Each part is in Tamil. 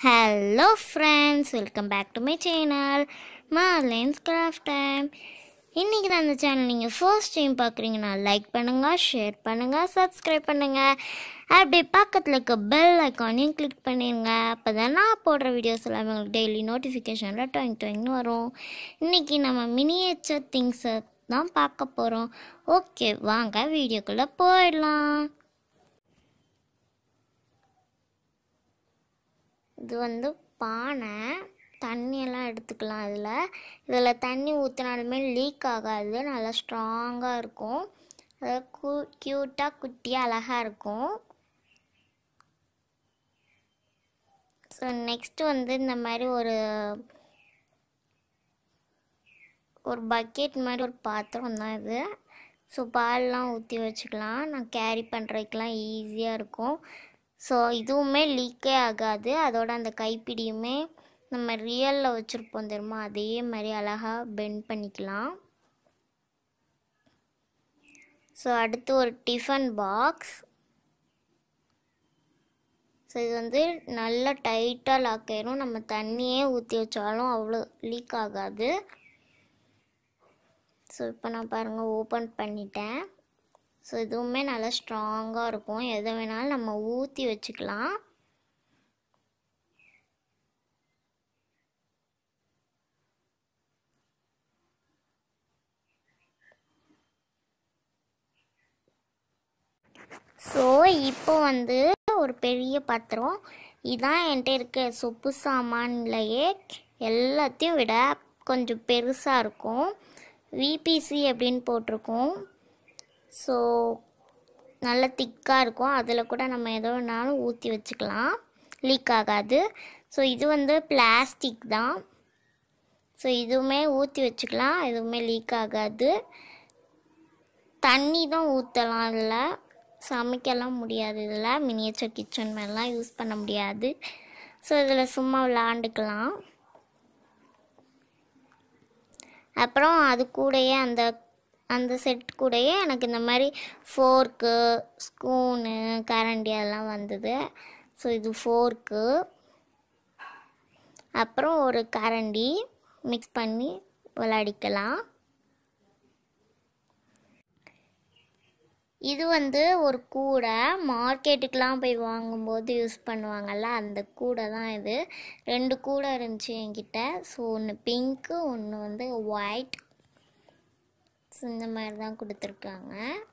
Hello friends, welcome back to my channel MERLIN'S CRAFT TIME. இன்னைக்கு தான் அந்த சேனல் நீங்கள் ஃபர்ஸ்ட் டைம் பார்க்குறீங்கன்னா லைக் பண்ணுங்கள், ஷேர் பண்ணுங்கள், சப்ஸ்கிரைப் பண்ணுங்கள். அப்படியே பக்கத்தில் இருக்க பெல் ஐக்கானையும் கிளிக் பண்ணிடுங்க. அப்போ தான் நான் போடுற வீடியோஸ் எல்லாமே உங்களுக்கு டெய்லி நோட்டிஃபிகேஷனில் டொயிங்னு வரும். இன்றைக்கி நம்ம மினியேச்சர் திங்ஸை தான் பார்க்க போகிறோம். ஓகே, வாங்க வீடியோக்குள்ளே போயிடலாம். இது வந்து பானை, தண்ணியெல்லாம் எடுத்துக்கலாம். இதில் தண்ணி ஊற்றினாலுமே லீக் ஆகாது, நல்லா ஸ்ட்ராங்காக இருக்கும். அதாவது க்யூட்டாக குட்டியாக அழகாக இருக்கும். ஸோ நெக்ஸ்ட்டு வந்து இந்த மாதிரி ஒரு பக்கெட் மாதிரி ஒரு பாத்திரம் தான் இது. ஸோ பால்லாம் ஊற்றி வச்சுக்கலாம். நான் கேரி பண்ணுறதுக்கெலாம் ஈஸியாக இருக்கும். ஸோ இதுவுமே லீக்கே ஆகாது. அதோட அந்த கைப்பிடியுமே நம்ம ரியலில் வச்சுருப்போம் தெரியுமா, அதே மாதிரி அழகாக பெண்ட் பண்ணிக்கலாம். ஸோ அடுத்து ஒரு டிஃபன் பாக்ஸ். ஸோ இது வந்து நல்லா டைட்டாக லாக் ஆயிரும். நம்ம தண்ணியே ஊற்றி வச்சாலும் அவ்வளோ லீக் ஆகாது. ஸோ இப்போ நான் பாருங்கள் ஓப்பன் பண்ணிட்டேன். ஸோ இதுவுமே நல்லா ஸ்ட்ராங்காக இருக்கும். எதை வேணாலும் நம்ம ஊற்றி வச்சுக்கலாம். ஸோ இப்போ வந்து ஒரு பெரிய பாத்திரம், இதான் என்கிட்ட இருக்க சொப்பு சாமான்லையே எல்லாத்தையும் விட கொஞ்சம் பெருசாக இருக்கும். விபிசி அப்படின்னு போட்டிருக்கோம். ஸோ நல்ல திக்காக இருக்கும். அதில் கூட நம்ம எதோ வேணாலும் ஊற்றி வச்சுக்கலாம், லீக் ஆகாது. ஸோ இது வந்து பிளாஸ்டிக் தான். ஸோ இதுவுமே ஊற்றி வச்சுக்கலாம், எதுவுமே லீக் ஆகாது. தண்ணி தான் ஊற்றலாம், இதில் சமைக்கலாம் முடியாது. இதில் மினியேச்சர் கிச்சன் மாதிரிலாம் யூஸ் பண்ண முடியாது. ஸோ இதில் சும்மா விளாண்டுக்கலாம். அப்புறம் அது கூடயே அந்த செட் கூடயே எனக்கு இந்த மாதிரி ஃபோர்க்கு, ஸ்பூனு, கரண்டி அதெல்லாம் வந்தது. ஸோ இது ஃபோர்க்கு, அப்புறம் ஒரு கரண்டி மிக்ஸ் பண்ணி விளையாடிக்கலாம். இது வந்து ஒரு கூடை, மார்க்கெட்டுக்கெலாம் போய் வாங்கும்போது யூஸ் பண்ணுவாங்கள்ல, அந்த கூடை தான் இது. 2 கூடை இருந்துச்சு என்கிட்ட. ஸோ ஒன்று பிங்க்கு, ஒன்று வந்து ஒயிட். ஸோ இந்த மாதிரி தான் கொடுத்துருக்காங்க.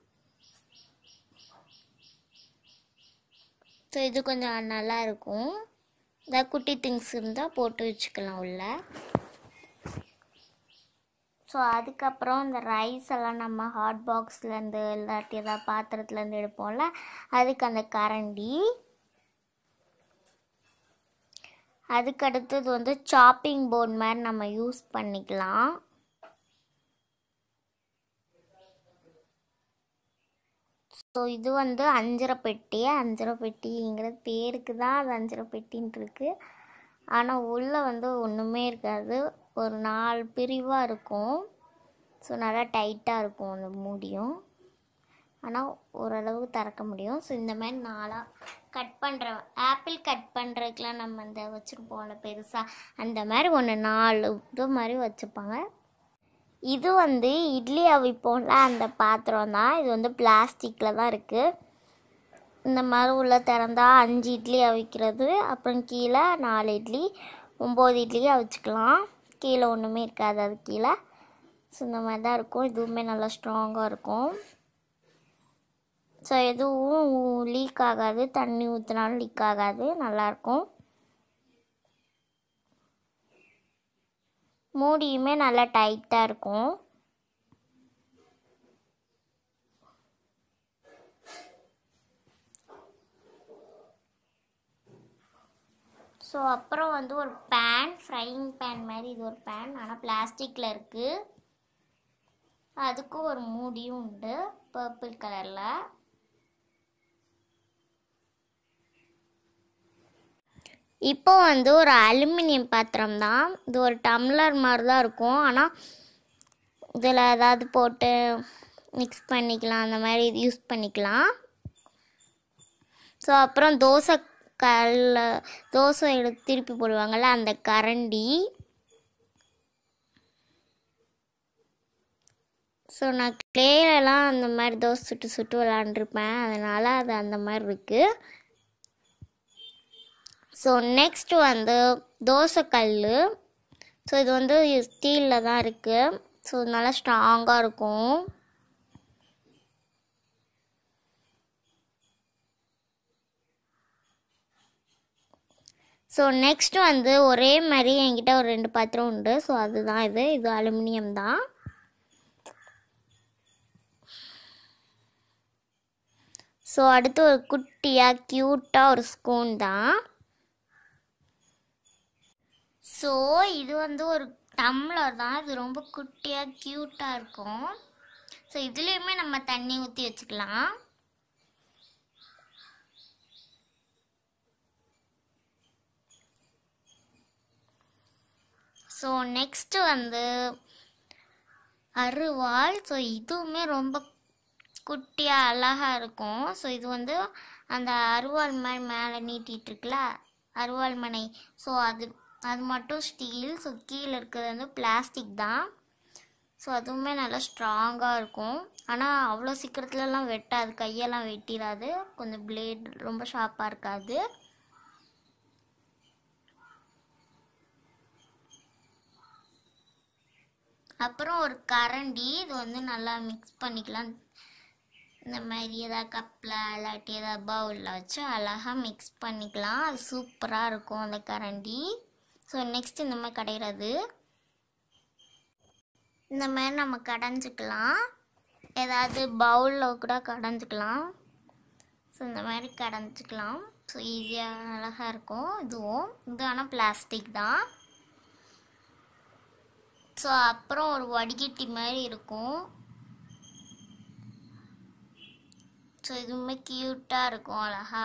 ஸோ இது கொஞ்சம் நல்லா இருக்கும். ஏதாவது குட்டி திங்ஸ் இருந்தால் போட்டு வச்சுக்கலாம் உள்ள. ஸோ அதுக்கப்புறம் இந்த ரைஸ் எல்லாம் நம்ம ஹாட் பாக்ஸ்லேருந்து இல்லாட்டி ஏதாவது பாத்திரத்துலேருந்து எடுப்போம்ல, அதுக்கு அந்த கரண்டி. அதுக்கடுத்தது வந்து சாப்பிங் போர்ட் மாதிரி நம்ம யூஸ் பண்ணிக்கலாம். ஸோ இது வந்து அஞ்சரை பெட்டிங்கிறது பேருக்கு தான் அது அஞ்சரை பெட்டின்னு இருக்குது. ஆனால் உள்ளே வந்து ஒன்றுமே இருக்காது, ஒரு 4 பிரிவாக இருக்கும். ஸோ நல்லா டைட்டாக இருக்கும் அந்த மூடியும், ஆனால் ஓரளவுக்கு திறக்க முடியும். ஸோ இந்த மாதிரி 4ஆக கட் ஆப்பிள் கட் பண்ணுறதுக்கெலாம் நம்ம இந்த வச்சுருப்போம்ல பெருசாக, அந்த மாதிரி ஒன்று 4 இது மாதிரி வச்சுப்பாங்க. இது வந்து இட்லி அவிப்போம்ல அந்த பாத்திரம் தான். இது வந்து பிளாஸ்டிக்கில் தான் இருக்குது. இந்த மாதிரி உள்ள திறந்தா 5 இட்லி அவிக்கிறது, அப்புறம் கீழே 4 இட்லி, 9 இட்லி அவிச்சிக்கலாம். கீழே ஒன்றுமே இருக்காது, அது கீழே. ஸோ இந்த மாதிரி தான் இருக்கும். இதுவுமே நல்லா ஸ்ட்ராங்காக இருக்கும். ஸோ எதுவும் லீக் ஆகாது, தண்ணி ஊற்றினாலும் லீக் ஆகாது, நல்லாயிருக்கும். மூடியுமே நல்லா டைட்டாக இருக்கும். ஸோ அப்புறம் வந்து ஒரு பேன், ஃப்ரையிங் பேன் மாதிரி இது ஒரு பேன், ஆனால் பிளாஸ்டிக்கில் இருக்குது. அதுக்கும் ஒரு மூடியும் உண்டு, பர்பிள் கலரில். இப்போ வந்து ஒரு அலுமினியம் பாத்திரம் தான். இது ஒரு டம்ளர் மாதிரி தான் இருக்கும், ஆனால் இதில் ஏதாவது போட்டு மிக்ஸ் பண்ணிக்கலாம், அந்த மாதிரி யூஸ் பண்ணிக்கலாம். ஸோ அப்புறம் தோசை தோசை எடுத்து திருப்பி போடுவாங்கள்ல அந்த கரண்டி. ஸோ நான் கிளேலலாம் அந்த மாதிரி தோசை சுட்டு சுட்டு விளாண்டுருப்பேன், அதனால் அது அந்த மாதிரி இருக்குது. ஸோ நெக்ஸ்ட் வந்து தோசைக்கல். ஸோ இது வந்து ஸ்டீலில் தான் இருக்குது. ஸோ நல்லா ஸ்ட்ராங்காக இருக்கும். ஸோ நெக்ஸ்ட் வந்து ஒரே மாதிரி என்கிட்ட ஒரு 2 பாத்திரம் உண்டு. ஸோ அதுதான் இது அலுமினியம் தான். ஸோ அடுத்து ஒரு குட்டியாக க்யூட்டாக ஒரு ஸ்பூன் தான். ஸோ இது வந்து ஒரு டம்ளர் தான். இது ரொம்ப குட்டியாக க்யூட்டாக இருக்கும். ஸோ இதுலேயுமே நம்ம தண்ணி ஊற்றி வச்சுக்கலாம். ஸோ நெக்ஸ்ட்டு வந்து அருவாள். ஸோ இதுவுமே ரொம்ப குட்டியாக அழகாக இருக்கும். ஸோ இது வந்து அந்த அருவாள் மாதிரி மேலே நீட்டிகிட்ருக்குல அருவாள் மனை. ஸோ அது மட்டும் ஸ்டீல். ஸோ கீழே இருக்கிறது வந்து பிளாஸ்டிக் தான். ஸோ அதுவுமே நல்லா ஸ்ட்ராங்காக இருக்கும். ஆனால் அவ்வளோ சீக்கிரத்துலலாம் வெட்டாது, கையெல்லாம் வெட்டிடாது. கொஞ்சம் பிளேட் ரொம்ப ஷார்ப்பாக இருக்காது. அப்புறம் ஒரு கரண்டி. இது வந்து நல்லா மிக்ஸ் பண்ணிக்கலாம். இந்த மாதிரி ஏதாவது கப்பில் இல்லாட்டி ஏதாவது பவுலில் வச்சு அழகாக மிக்ஸ் பண்ணிக்கலாம். அது சூப்பராக இருக்கும் அந்த கரண்டி. ஸோ நெக்ஸ்ட் இந்த மாதிரி கடையிறது. இந்த மாதிரி நம்ம கடைஞ்சிக்கலாம். ஏதாவது பவுலில் கூட கடைஞ்சிக்கலாம். ஸோ இந்த மாதிரி கடைஞ்சிக்கலாம். ஸோ ஈஸியாக அழகாக இருக்கும். இது ஆனால் பிளாஸ்டிக் தான். ஸோ அப்புறம் ஒரு வடிகட்டி மாதிரி இருக்கும். ஸோ இதுவுமே க்யூட்டாக இருக்கும் அழகா.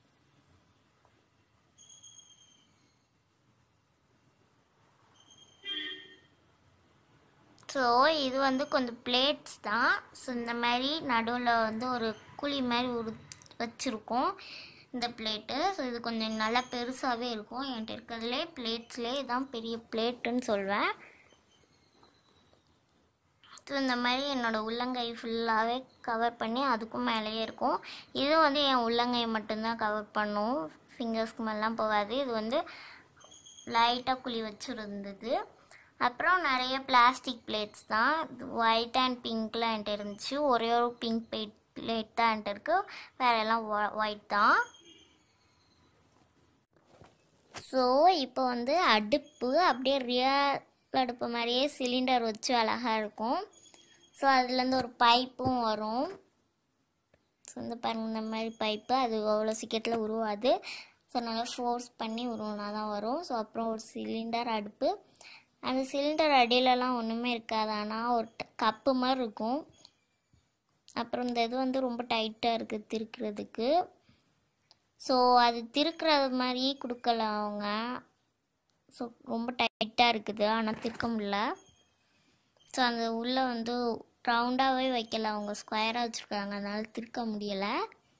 ஸோ இது வந்து கொஞ்சம் பிளேட்ஸ் தான். ஸோ இந்த மாதிரி நடுவில் வந்து ஒரு குழி மாதிரி வச்சுருக்கோம் இந்த பிளேட்டு. ஸோ இது கொஞ்சம் நல்லா பெருசாகவே இருக்கும். என்கிட்ட இருக்கிறதுலே பிளேட்ஸ்லேயே இதுதான் பெரிய பிளேட்டுன்னு சொல்வேன். ஸோ இந்த மாதிரி என்னோடய உள்ளங்கை ஃபுல்லாகவே கவர் பண்ணி அதுக்கும் மேலேயே இருக்கும். இது வந்து என் உள்ளங்கையை மட்டும்தான் கவர் பண்ணும், ஃபிங்கர்ஸ்க்கு மேலாம் போகாது. இது வந்து லைட்டாக குழி வச்சுருந்தது. அப்புறம் நிறைய பிளாஸ்டிக் பிளேட்ஸ் தான். ஒயிட் அண்ட் பிங்க்கில் என்கிட்ட இருந்துச்சு. ஒரே ஒரு பிங்க் பிளேட் தான் என்கிட்ட இருக்குது. வேறு எல்லாம் ஒயிட் தான். ஸோ இப்போ வந்து அடுப்பு அப்படியே ரியல் அடுப்பு மாதிரியே சிலிண்டர் வச்சு அழகாக இருக்கும். ஸோ அதுலேருந்து ஒரு பைப்பும் வரும். ஸோ இந்த பாருங்கள், இந்த மாதிரி பைப்பு அது அவ்வளோ சீக்கிரத்தில் உருவாது. ஸோ நல்லா ஃபோர்ஸ் பண்ணி உருவினா தான் வரும். ஸோ அப்புறம் ஒரு சிலிண்டர் அடுப்பு. அந்த சிலிண்டர் அடியிலலாம் ஒன்றுமே இருக்காது, ஆனால் ஒரு கப்பு மாதிரி இருக்கும். அப்புறம் இந்த இது வந்து ரொம்ப டைட்டாக இருக்குது திருக்கிறதுக்கு. ஸோ அது திருக்கிறது மாதிரியே கொடுக்கல அவங்க. ஸோ ரொம்ப டைட்டாக இருக்குது, ஆனால் திருக்க முடியல. ஸோ அந்த உள்ளே வந்து ரவுண்டாகவே வைக்கல, அவங்க ஸ்கொயராக வச்சுருக்காங்க, அதனால் திருக்க முடியலை.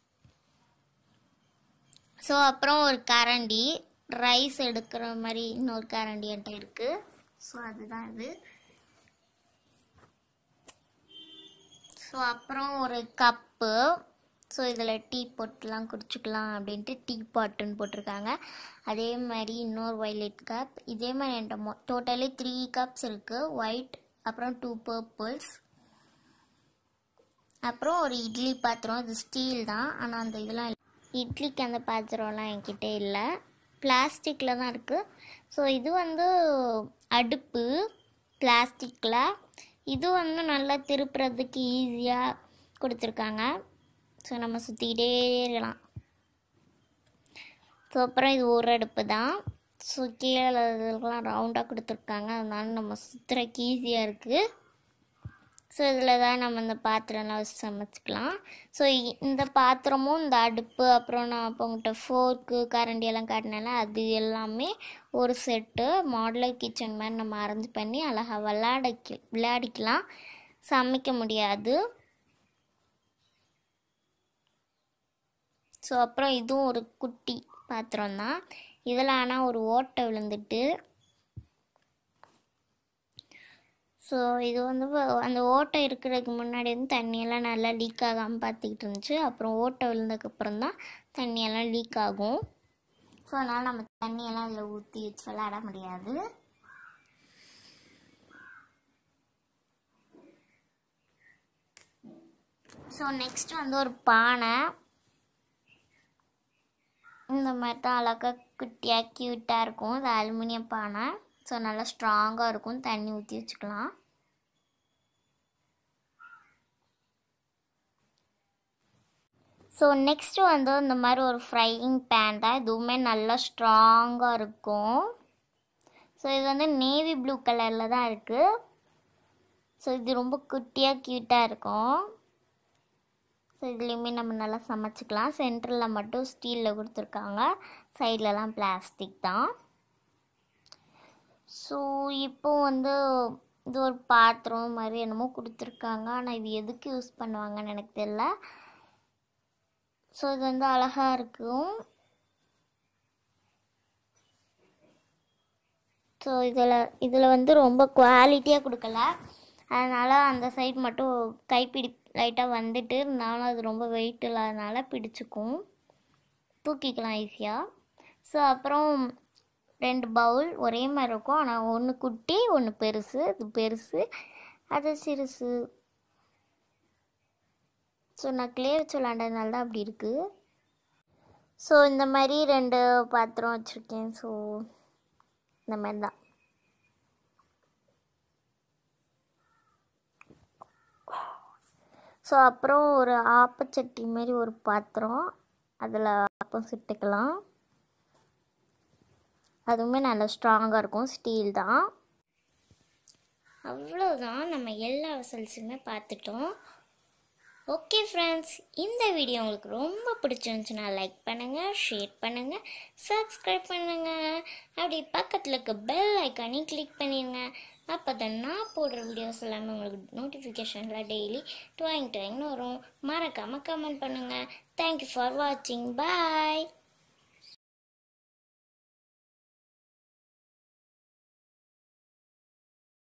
ஸோ அப்புறம் ஒரு கரண்டி, ரைஸ் எடுக்கிற மாதிரி இன்னொரு கரண்டி என்கிட்ட இருக்குது. ஸோ அதுதான் இது. ஸோ அப்புறம் ஒரு கப்பு. ஸோ இதில் டீ போட்டுலாம் குடிச்சிக்கலாம் அப்படின்ட்டு டீ பாட்டுன்னு போட்டிருக்காங்க. அதே மாதிரி இன்னொரு வயலட் கப். இதே மாதிரி என்கிட்ட டோட்டலி 3 கப்ஸ் இருக்குது. ஒயிட், அப்புறம் 2 பர்பிள்ஸ். அப்புறம் ஒரு இட்லி பாத்திரம். இது ஸ்டீல் தான், ஆனால் அந்த இதெல்லாம் இட்லிக்கு அந்த பாத்திரம்லாம் என்கிட்ட இல்லை, பிளாஸ்டிக்கில் தான் இருக்குது. ஸோ இது வந்து அடுப்பு பிளாஸ்டிக்கில். இது வந்து நல்லா திருப்புறதுக்கு ஈஸியாக கொடுத்துருக்காங்க. ஸோ நம்ம சுற்றிக்கிட்டே இருக்கலாம். ஸோ அப்புறம் இது ஒரு அடுப்பு தான். ஸோ கீழே இதுக்கெலாம் ரவுண்டாக கொடுத்துருக்காங்க, அதனால நம்ம சுற்றுறக்கு ஈஸியாக இருக்குது. ஸோ இதில் தான் நம்ம இந்த பாத்திரம்லாம் வச்சு சமைச்சிக்கலாம். ஸோ இந்த பாத்திரமும் இந்த அடுப்பு, அப்புறம் நான் இப்போ உங்கள்கிட்ட ஃபோர்க்கு கரண்டி எல்லாம் காட்டினால அது எல்லாமே ஒரு செட்டு. மாடுலர் கிச்சன் மாதிரி நம்ம அரேஞ்ச் பண்ணி அழகாக விளையாடிக்கலாம். சமைக்க முடியாது. ஸோ அப்புறம் இதுவும் ஒரு குட்டி பாத்திரம் தான். இதில் ஆனால் ஒரு ஓட்டை விழுந்துட்டு, ஸோ இது வந்து அந்த ஓட்டை இருக்கிறதுக்கு முன்னாடி வந்து தண்ணியெல்லாம் நல்லா லீக் ஆகாமல் பார்த்துக்கிட்டு இருந்துச்சு. அப்புறம் ஓட்டை விழுந்ததுக்கப்புறம் தான் தண்ணியெல்லாம் லீக் ஆகும். ஸோ அதனால் நம்ம தண்ணியெல்லாம் அதில் ஊற்றி வச்சு விளையாட முடியாது. ஸோ நெக்ஸ்ட் வந்து ஒரு பானை. இந்த மாதிரி தான் அழகாக குட்டியாக க்யூட்டாக இருக்கும். இது அலுமினியம் பானை. ஸோ நல்லா ஸ்ட்ராங்காக இருக்கும். தண்ணி ஊற்றி வச்சுக்கலாம். ஸோ நெக்ஸ்ட்டு வந்து இந்த மாதிரி ஒரு ஃப்ரையிங் பேன் தான். இதுவுமே நல்லா ஸ்ட்ராங்காக இருக்கும். ஸோ இது வந்து நேவி ப்ளூ கலரில் தான் இருக்குது. ஸோ இது ரொம்ப குட்டியாக க்யூட்டாக இருக்கும். ஸோ இதுலேயுமே நம்ம நல்லா சமைச்சிக்கலாம். சென்டரில் மட்டும் ஸ்டீலில் கொடுத்துருக்காங்க, சைட்லலாம் பிளாஸ்டிக் தான். ஸோ இப்போ வந்து இது ஒரு பாத்திரம் மாதிரி என்னமோ கொடுத்துருக்காங்க. ஆனால் இது எதுக்கு யூஸ் பண்ணுவாங்கன்னு எனக்கு தெரியல. ஸோ இது வந்து அழகாக இருக்கும். ஸோ இதில் வந்து ரொம்ப குவாலிட்டியாக கொடுக்கல. அதனால் அந்த சைடு மட்டும் கைப்பிடி லைட்டாக வந்துட்டு இருந்தாலும் அது ரொம்ப வெயிட் இல்லாதனால பிடிச்சிக்கும், தூக்கிக்கலாம் ஈஸியாக. ஸோ அப்புறம் 2 பவுல் ஒரே மாதிரி இருக்கும். ஆனால் ஒன்று குட்டி ஒன்று பெருசு. இது பெருசு, அது சிறுசு. ஸோ நான் கிளே வச்சு விளாண்டதுனால தான் அப்படி இருக்குது. ஸோ இந்த மாதிரி 2 பாத்திரம் வச்சுருக்கேன். ஸோ இந்த மாதிரி தான். ஸோ அப்புறம் ஒரு ஆப்பச்சட்டி மாரி ஒரு பாத்திரம், அதில் ஆப்பம் சுட்டுக்கலாம். அதுவுமே நல்லா ஸ்ட்ராங்காக இருக்கும், ஸ்டீல் தான். அவ்வளோதான், நம்ம எல்லா வெசல்ஸுமே பார்த்துட்டோம். ஓகே ஃப்ரெண்ட்ஸ், இந்த வீடியோ உங்களுக்கு ரொம்ப பிடிச்சிருந்துச்சுன்னா லைக் பண்ணுங்கள், ஷேர் பண்ணுங்கள், சப்ஸ்கிரைப் பண்ணுங்கள். அப்படி பக்கத்தில் இருக்க பெல் ஐக்கானையும் கிளிக் பண்ணிடுங்க. அப்போ தான் நான் போடுற வீடியோஸ் எல்லாமே உங்களுக்கு நோட்டிஃபிகேஷனில் டெய்லி டுவாயிங்னு வரும். மறக்காமல் கமெண்ட் பண்ணுங்கள். தேங்க்யூ ஃபார் வாட்சிங். பாய்.